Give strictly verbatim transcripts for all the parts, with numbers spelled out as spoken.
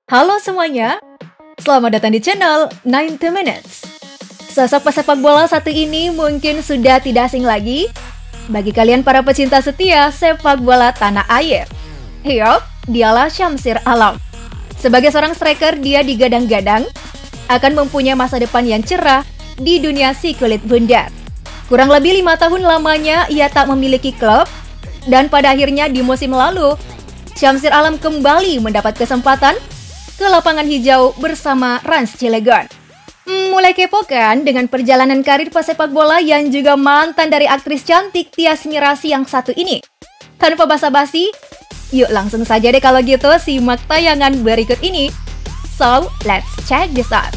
Halo semuanya, selamat datang di channel ninety minutes. Sosok pesepak bola satu ini mungkin sudah tidak asing lagi bagi kalian para pecinta setia sepak bola tanah air. Yup, dialah Syamsir Alam. Sebagai seorang striker, dia digadang-gadang akan mempunyai masa depan yang cerah di dunia si kulit bundar. Kurang lebih lima tahun lamanya ia tak memiliki klub, dan pada akhirnya di musim lalu, Syamsir Alam kembali mendapat kesempatan ke lapangan hijau bersama Rans Cilegon. Hmm, mulai kepo kan dengan perjalanan karir pesepak bola yang juga mantan dari aktris cantik Tyas Mirasih yang satu ini? Tanpa basa-basi, yuk langsung saja deh kalau gitu simak tayangan berikut ini. So, let's check this out.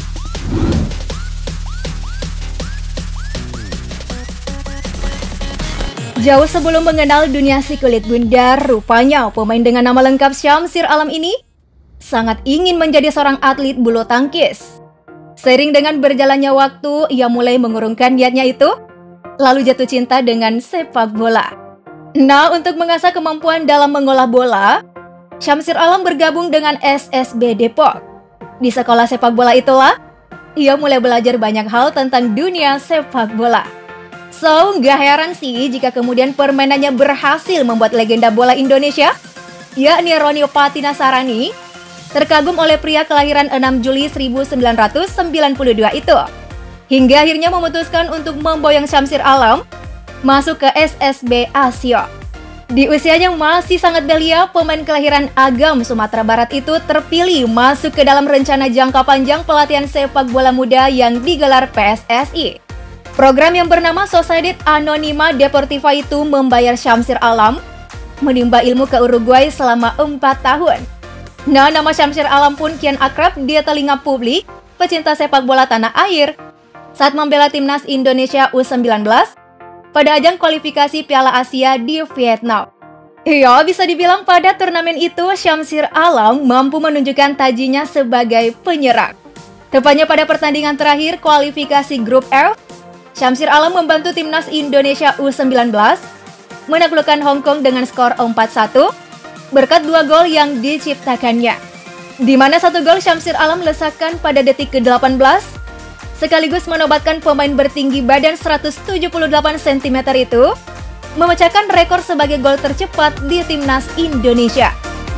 Jauh sebelum mengenal dunia si kulit bundar, rupanya pemain dengan nama lengkap Syamsir Alam ini sangat ingin menjadi seorang atlet bulu tangkis. Seiring dengan berjalannya waktu, ia mulai mengurungkan niatnya itu, lalu jatuh cinta dengan sepak bola. Nah, untuk mengasah kemampuan dalam mengolah bola, Syamsir Alam bergabung dengan S S B Depok. Di sekolah sepak bola itulah, ia mulai belajar banyak hal tentang dunia sepak bola. So, nggak heran sih jika kemudian permainannya berhasil membuat legenda bola Indonesia, yakni Ronnie Patinasarani, terkagum oleh pria kelahiran enam Juli seribu sembilan ratus sembilan puluh dua itu. Hingga akhirnya memutuskan untuk memboyong Syamsir Alam masuk ke S S B Asio. Di usianya masih sangat belia, pemain kelahiran Agam, Sumatera Barat itu terpilih masuk ke dalam rencana jangka panjang pelatihan sepak bola muda yang digelar P S S I. Program yang bernama Sociedad Anónima Deportiva itu membayar Syamsir Alam menimba ilmu ke Uruguay selama empat tahun. Nah, nama Syamsir Alam pun kian akrab di telinga publik pecinta sepak bola tanah air saat membela timnas Indonesia U sembilan belas pada ajang kualifikasi Piala Asia di Vietnam. Ya, bisa dibilang pada turnamen itu Syamsir Alam mampu menunjukkan tajinya sebagai penyerang. Tepatnya pada pertandingan terakhir kualifikasi grup F, Syamsir Alam membantu timnas Indonesia U sembilan belas menaklukkan Hong Kong dengan skor empat satu berkat dua gol yang diciptakannya, di mana satu gol Syamsir Alam lesakkan pada detik ke delapan belas, sekaligus menobatkan pemain bertinggi badan seratus tujuh puluh delapan sentimeter itu, memecahkan rekor sebagai gol tercepat di timnas Indonesia.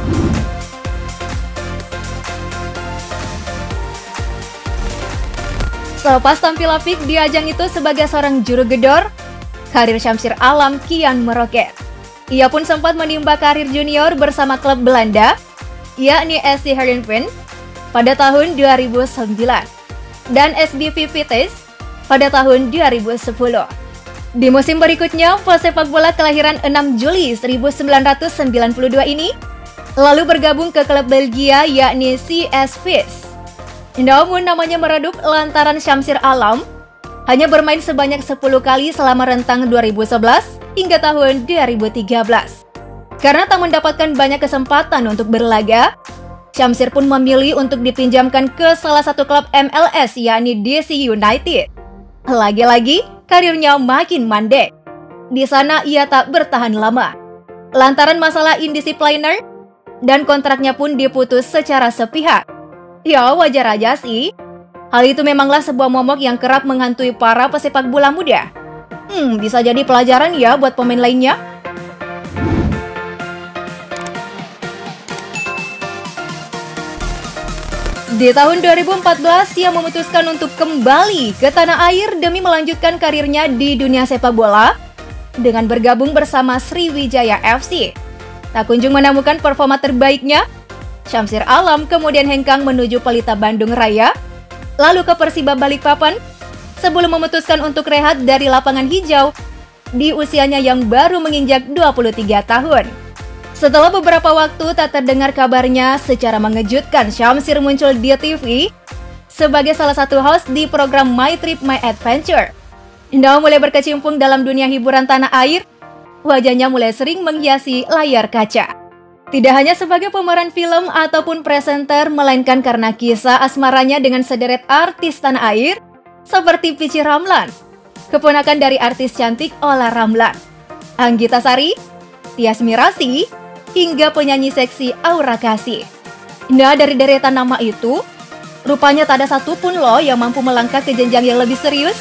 Selepas tampil apik di ajang itu sebagai seorang juru gedor, karir Syamsir Alam kian meroket. Ia pun sempat menimba karir junior bersama klub Belanda, yakni S C Heerenveen pada tahun dua ribu sembilan dan S B V Vitesse pada tahun dua ribu sepuluh. Di musim berikutnya, pesepak bola kelahiran enam Juli seribu sembilan ratus sembilan puluh dua ini lalu bergabung ke klub Belgia yakni C S Vitesse. Namun namanya meredup lantaran Syamsir Alam hanya bermain sebanyak sepuluh kali selama rentang dua ribu sebelas hingga tahun dua ribu tiga belas. Karena tak mendapatkan banyak kesempatan untuk berlaga, Syamsir pun memilih untuk dipinjamkan ke salah satu klub M L S yakni D C United. Lagi-lagi, karirnya makin mandek. Di sana ia tak bertahan lama, lantaran masalah indisipliner dan kontraknya pun diputus secara sepihak. Ya, wajar aja sih. Hal itu memanglah sebuah momok yang kerap menghantui para pesepak bola muda. Hmm, bisa jadi pelajaran ya buat pemain lainnya. Di tahun dua ribu empat belas, ia memutuskan untuk kembali ke tanah air demi melanjutkan karirnya di dunia sepak bola dengan bergabung bersama Sriwijaya F C. Tak kunjung menemukan performa terbaiknya, Syamsir Alam kemudian hengkang menuju Pelita Bandung Raya, lalu ke Persiba Balikpapan, sebelum memutuskan untuk rehat dari lapangan hijau di usianya yang baru menginjak dua puluh tiga tahun. Setelah beberapa waktu tak terdengar kabarnya, secara mengejutkan Syamsir muncul di T V sebagai salah satu host di program My Trip My Adventure. Nah, mulai berkecimpung dalam dunia hiburan tanah air, wajahnya mulai sering menghiasi layar kaca. Tidak hanya sebagai pemeran film ataupun presenter, melainkan karena kisah asmaranya dengan sederet artis tanah air seperti Pici Ramlan, keponakan dari artis cantik Olla Ramlan, Anggita Sari, Tyas Mirasih, hingga penyanyi seksi Aura Kasih. Nah, dari deretan nama itu, rupanya tak ada satupun loh yang mampu melangkah ke jenjang yang lebih serius.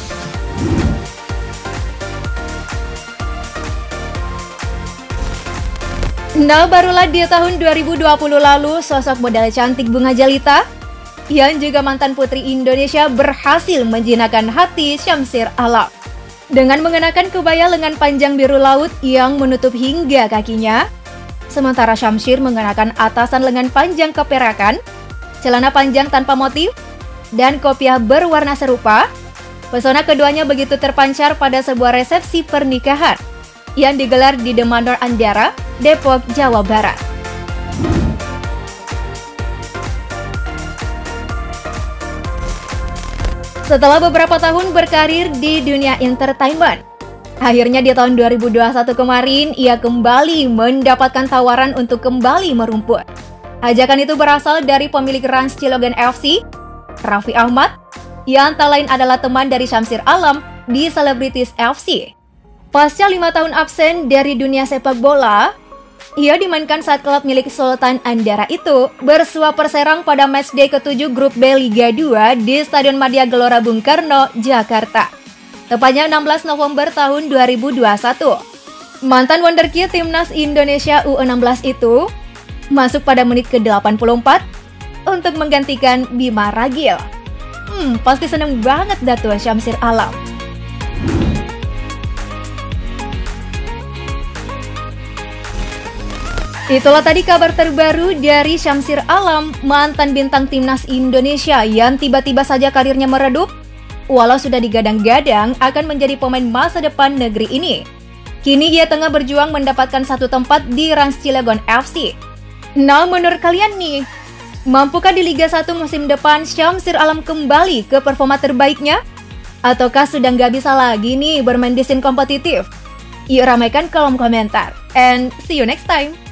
Nah, barulah di tahun dua ribu dua puluh lalu, sosok model cantik Bunga Jelita, yang juga mantan putri Indonesia, berhasil menjinakkan hati Syamsir Alam. Dengan mengenakan kebaya lengan panjang biru laut yang menutup hingga kakinya, sementara Syamsir mengenakan atasan lengan panjang keperakan, celana panjang tanpa motif, dan kopiah berwarna serupa. Pesona keduanya begitu terpancar pada sebuah resepsi pernikahan yang digelar di The Manor Andara, Depok, Jawa Barat. Setelah beberapa tahun berkarir di dunia entertainment, akhirnya di tahun dua ribu dua puluh satu kemarin ia kembali mendapatkan tawaran untuk kembali merumput. Ajakan itu berasal dari pemilik Rans Cilegon F C, Raffi Ahmad, yang tak lain adalah teman dari Syamsir Alam di Celebrities F C. Pasca lima tahun absen dari dunia sepak bola, ia dimainkan saat klub milik Sultan Andara itu bersua perserang pada matchday ketujuh grup B Liga dua di Stadion Madia Gelora Bung Karno, Jakarta. Tepatnya enam belas November tahun dua ribu dua puluh satu. Mantan wonderkid timnas Indonesia U enam belas itu masuk pada menit ke delapan puluh empat untuk menggantikan Bima Ragil. Hmm, pasti seneng banget dah tuh Syamsir Alam. Itulah tadi kabar terbaru dari Syamsir Alam, mantan bintang timnas Indonesia yang tiba-tiba saja karirnya meredup, walau sudah digadang-gadang akan menjadi pemain masa depan negeri ini. Kini ia tengah berjuang mendapatkan satu tempat di Rans Cilegon F C. Nah, menurut kalian nih, mampukah di Liga satu musim depan Syamsir Alam kembali ke performa terbaiknya? Ataukah sudah nggak bisa lagi nih bermain di scene kompetitif? Yuk ramaikan kolom komentar, and see you next time!